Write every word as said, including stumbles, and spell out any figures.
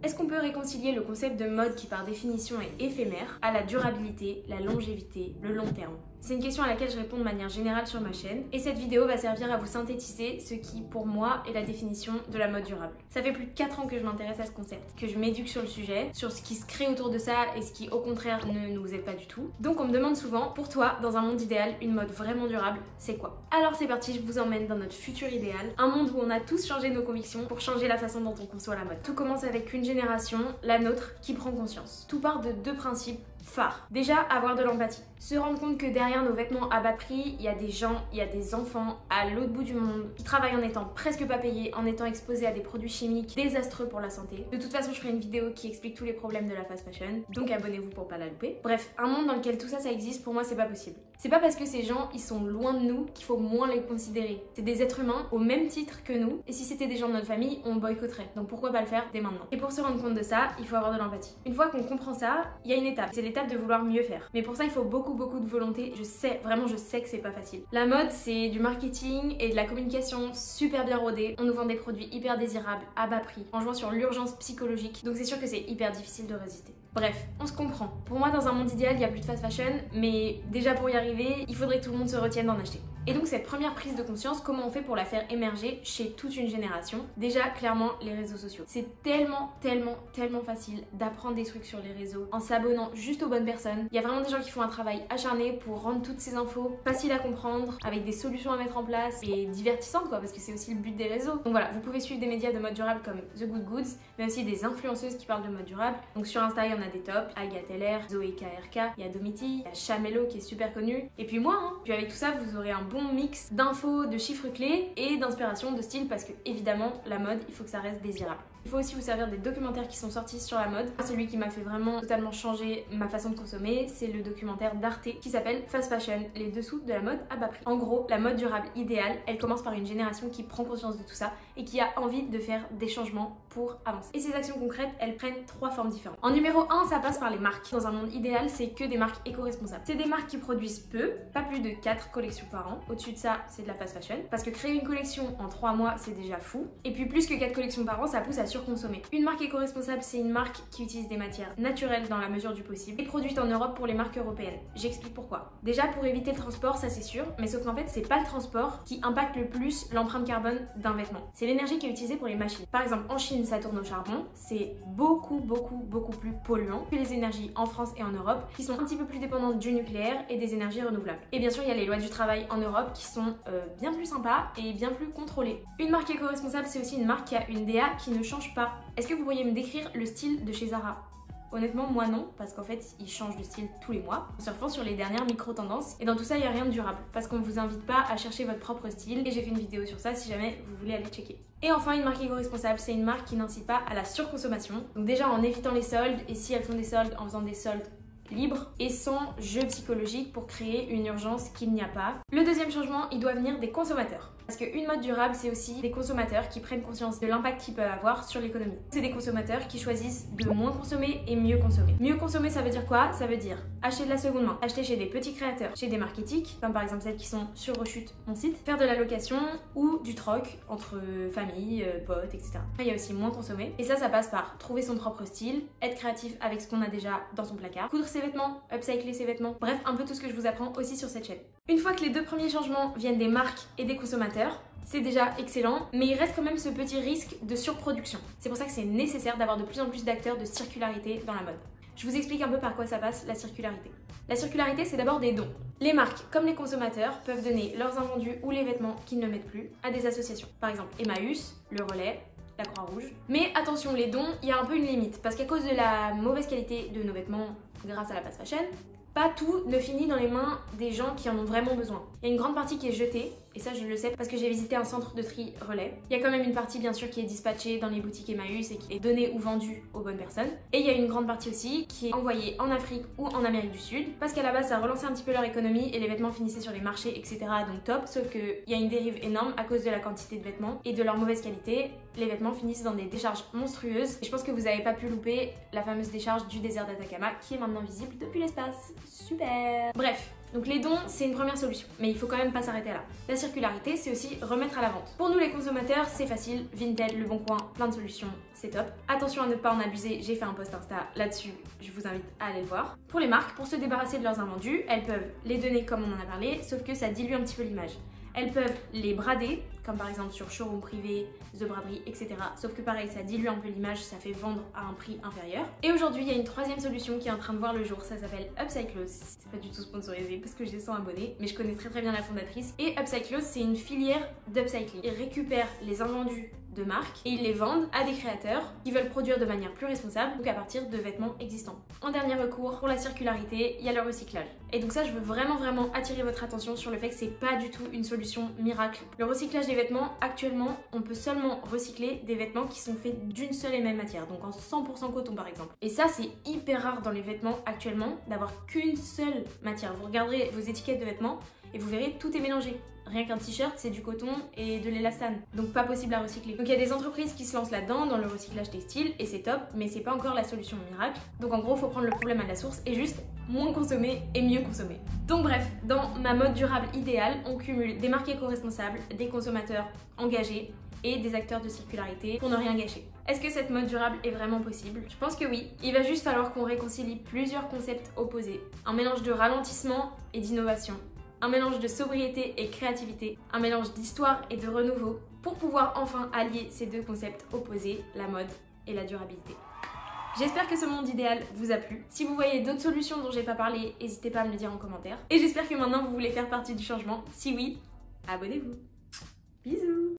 Est-ce qu'on peut réconcilier le concept de mode qui par définition est éphémère à la durabilité, la longévité, le long terme? C'est une question à laquelle je réponds de manière générale sur ma chaîne et cette vidéo va servir à vous synthétiser ce qui, pour moi, est la définition de la mode durable. Ça fait plus de quatre ans que je m'intéresse à ce concept, que je m'éduque sur le sujet, sur ce qui se crée autour de ça et ce qui, au contraire, ne nous aide pas du tout. Donc on me demande souvent, pour toi, dans un monde idéal, une mode vraiment durable, c'est quoi? Alors c'est parti, je vous emmène dans notre futur idéal, un monde où on a tous changé nos convictions pour changer la façon dont on conçoit la mode. Tout commence avec une génération, la nôtre, qui prend conscience. Tout part de deux principes phare. Déjà, avoir de l'empathie. Se rendre compte que derrière nos vêtements à bas prix, il y a des gens, il y a des enfants à l'autre bout du monde qui travaillent en étant presque pas payés, en étant exposés à des produits chimiques désastreux pour la santé. De toute façon, je ferai une vidéo qui explique tous les problèmes de la fast fashion, donc abonnez-vous pour pas la louper. Bref, un monde dans lequel tout ça, ça existe, pour moi, c'est pas possible. C'est pas parce que ces gens, ils sont loin de nous qu'il faut moins les considérer. C'est des êtres humains au même titre que nous, et si c'était des gens de notre famille, on boycotterait. Donc pourquoi pas le faire dès maintenant? Et pour se rendre compte de ça, il faut avoir de l'empathie. Une fois qu'on comprend ça, il y a une étape. C'est l'étape de vouloir mieux faire. Mais pour ça, il faut beaucoup beaucoup de volonté. Je sais, vraiment je sais que c'est pas facile. La mode, c'est du marketing et de la communication super bien rodée. On nous vend des produits hyper désirables, à bas prix, en jouant sur l'urgence psychologique. Donc c'est sûr que c'est hyper difficile de résister. Bref, on se comprend. Pour moi, dans un monde idéal, il y a plus de fast fashion, mais déjà pour y arriver, il faudrait que tout le monde se retienne d'en acheter. Et donc cette première prise de conscience, comment on fait pour la faire émerger chez toute une génération? Déjà, clairement, les réseaux sociaux. C'est tellement, tellement, tellement facile d'apprendre des trucs sur les réseaux en s'abonnant juste aux bonnes personnes. Il y a vraiment des gens qui font un travail acharné pour rendre toutes ces infos faciles à comprendre, avec des solutions à mettre en place et divertissantes quoi, parce que c'est aussi le but des réseaux. Donc voilà, vous pouvez suivre des médias de mode durable comme The Good Goods, mais aussi des influenceuses qui parlent de mode durable. Donc sur Insta, il y en a des tops, Agathe L R, Zoé K R K, il y a Domiti, il y a Chamelo qui est super connu, et puis moi, hein. Puis avec tout ça, vous aurez un bon mix d'infos, de chiffres clés et d'inspiration, de style, parce que évidemment, la mode, il faut que ça reste désirable. Il faut aussi vous servir des documentaires qui sont sortis sur la mode. Celui qui m'a fait vraiment totalement changer ma façon de consommer, c'est le documentaire d'Arte qui s'appelle Fast Fashion, les dessous de la mode à bas prix. En gros, la mode durable idéale, elle commence par une génération qui prend conscience de tout ça et qui a envie de faire des changements pour avancer. Et ces actions concrètes, elles prennent trois formes différentes. En numéro un, ça passe par les marques. Dans un monde idéal, c'est que des marques éco-responsables. C'est des marques qui produisent peu, pas plus de quatre collections par an. Au-dessus de ça, c'est de la fast fashion. Parce que créer une collection en trois mois, c'est déjà fou. Et puis plus que quatre collections par an, ça pousse à surconsommer. Une marque éco-responsable, c'est une marque qui utilise des matières naturelles dans la mesure du possible et produite en Europe pour les marques européennes. J'explique pourquoi. Déjà, pour éviter le transport, ça c'est sûr, mais sauf qu'en fait, c'est pas le transport qui impacte le plus l'empreinte carbone d'un vêtement. C'est l'énergie qui est utilisée pour les machines. Par exemple, en Chine, ça tourne au charbon. C'est beaucoup, beaucoup, beaucoup plus polluant que les énergies en France et en Europe, qui sont un petit peu plus dépendantes du nucléaire et des énergies renouvelables. Et bien sûr, il y a les lois du travail en Europe qui sont euh, bien plus sympas et bien plus contrôlées. Une marque éco-responsable, c'est aussi une marque qui a une D A qui ne change pas. Est-ce que vous pourriez me décrire le style de chez Zara? Honnêtement, moi non, parce qu'en fait, ils changent de style tous les mois, en surfant sur les dernières micro-tendances. Et dans tout ça, il n'y a rien de durable, parce qu'on ne vous invite pas à chercher votre propre style. Et j'ai fait une vidéo sur ça si jamais vous voulez aller checker. Et enfin, une marque éco-responsable, c'est une marque qui n'incite pas à la surconsommation. Donc déjà en évitant les soldes, et si elles font des soldes, en faisant des soldes libre et sans jeu psychologique pour créer une urgence qu'il n'y a pas. Le deuxième changement, il doit venir des consommateurs. Parce qu'une mode durable, c'est aussi des consommateurs qui prennent conscience de l'impact qu'ils peuvent avoir sur l'économie. C'est des consommateurs qui choisissent de moins consommer et mieux consommer. Mieux consommer, ça veut dire quoi? Ça veut dire acheter de la seconde main, acheter chez des petits créateurs, chez des marques éthiques, comme par exemple celles qui sont sur Rechute, mon site, faire de la location ou du troc entre famille, potes, et cetera. Il y a aussi moins consommer. Et ça, ça passe par trouver son propre style, être créatif avec ce qu'on a déjà dans son placard, coudre ses vêtements, upcycler ses vêtements, bref, un peu tout ce que je vous apprends aussi sur cette chaîne. Une fois que les deux premiers changements viennent des marques et des consommateurs, c'est déjà excellent, mais il reste quand même ce petit risque de surproduction. C'est pour ça que c'est nécessaire d'avoir de plus en plus d'acteurs de circularité dans la mode. Je vous explique un peu par quoi ça passe, la circularité. La circularité, c'est d'abord des dons. Les marques, comme les consommateurs, peuvent donner leurs invendus ou les vêtements qu'ils ne mettent plus à des associations. Par exemple, Emmaüs, Le Relais, la Croix-Rouge. Mais attention, les dons, il y a un peu une limite, parce qu'à cause de la mauvaise qualité de nos vêtements grâce à la fast fashion, pas tout ne finit dans les mains des gens qui en ont vraiment besoin. Il y a une grande partie qui est jetée, et ça je le sais parce que j'ai visité un centre de tri relais. Il y a quand même une partie bien sûr qui est dispatchée dans les boutiques Emmaüs et qui est donnée ou vendue aux bonnes personnes. Et il y a une grande partie aussi qui est envoyée en Afrique ou en Amérique du Sud, parce qu'à la base ça relançait un petit peu leur économie et les vêtements finissaient sur les marchés, et cetera. Donc top, sauf qu'il y a une dérive énorme à cause de la quantité de vêtements et de leur mauvaise qualité. Les vêtements finissent dans des décharges monstrueuses. Et je pense que vous n'avez pas pu louper la fameuse décharge du désert d'Atacama qui est maintenant visible depuis l'espace. Super! Bref, Donc les dons, c'est une première solution, mais il faut quand même pas s'arrêter là. La circularité, c'est aussi remettre à la vente. Pour nous les consommateurs, c'est facile, Vinted, Le Bon Coin, plein de solutions, c'est top. Attention à ne pas en abuser, j'ai fait un post Insta là-dessus, je vous invite à aller le voir. Pour les marques, pour se débarrasser de leurs invendus, elles peuvent les donner comme on en a parlé, sauf que ça dilue un petit peu l'image. Elles peuvent les brader, comme par exemple sur Showroom Privé, The Braderie, et cetera. Sauf que pareil, ça dilue un peu l'image, ça fait vendre à un prix inférieur. Et aujourd'hui, il y a une troisième solution qui est en train de voir le jour, ça s'appelle Upcyclose. C'est pas du tout sponsorisé parce que j'ai cent abonnés, mais je connais très très bien la fondatrice. Et Upcyclose, c'est une filière d'upcycling. Ils récupèrent les invendus de marques et ils les vendent à des créateurs qui veulent produire de manière plus responsable, donc à partir de vêtements existants. En dernier recours, pour la circularité, il y a le recyclage. Et donc ça, je veux vraiment vraiment attirer votre attention sur le fait que c'est pas du tout une solution miracle. Le recyclage des vêtements, actuellement, on peut seulement recycler des vêtements qui sont faits d'une seule et même matière, donc en cent pour cent coton par exemple. Et ça, c'est hyper rare dans les vêtements actuellement d'avoir qu'une seule matière. Vous regarderez vos étiquettes de vêtements et vous verrez, tout est mélangé. Rien qu'un t-shirt, c'est du coton et de l'élastane, donc pas possible à recycler. Donc il y a des entreprises qui se lancent là-dedans, dans le recyclage textile, et c'est top, mais c'est pas encore la solution miracle. Donc en gros, faut prendre le problème à la source et juste moins consommer et mieux consommer. Donc bref, dans ma mode durable idéale, on cumule des marques éco-responsables, des consommateurs engagés et des acteurs de circularité pour ne rien gâcher. Est-ce que cette mode durable est vraiment possible? Je pense que oui. Il va juste falloir qu'on réconcilie plusieurs concepts opposés. Un mélange de ralentissement et d'innovation. Un mélange de sobriété et créativité, un mélange d'histoire et de renouveau, pour pouvoir enfin allier ces deux concepts opposés, la mode et la durabilité. J'espère que ce monde idéal vous a plu. Si vous voyez d'autres solutions dont j'ai pas parlé, n'hésitez pas à me le dire en commentaire. Et j'espère que maintenant vous voulez faire partie du changement. Si oui, abonnez-vous. Bisous!